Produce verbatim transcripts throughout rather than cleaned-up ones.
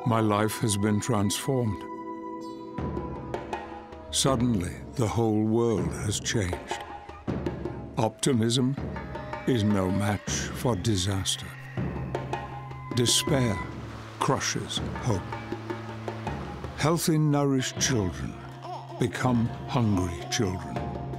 my life has been transformed. Suddenly, the whole world has changed. Optimism is no match for disaster. Despair crushes hope. Healthy, nourished children become hungry children.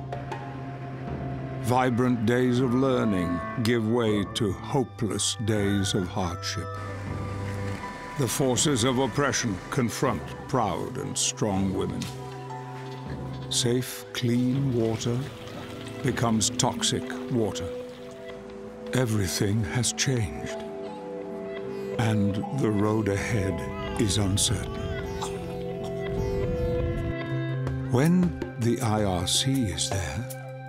Vibrant days of learning give way to hopeless days of hardship. The forces of oppression confront proud and strong women. Safe, clean water becomes toxic water. Everything has changed, and the road ahead is uncertain. When the I R C is there,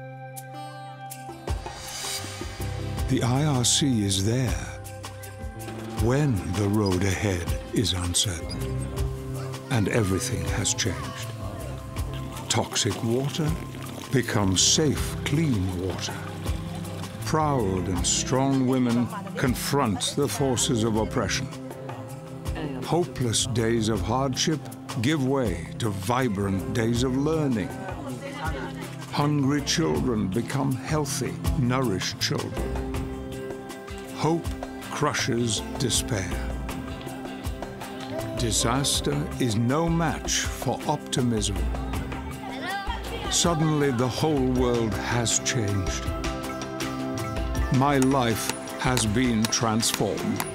the I R C is there when the road ahead is uncertain, and everything has changed. Toxic water becomes safe, clean water. Proud and strong women confront the forces of oppression. Hopeless days of hardship give way to vibrant days of learning. Hungry children become healthy, nourished children. Hope crushes despair. Disaster is no match for optimism. Suddenly, the whole world has changed. My life has been transformed.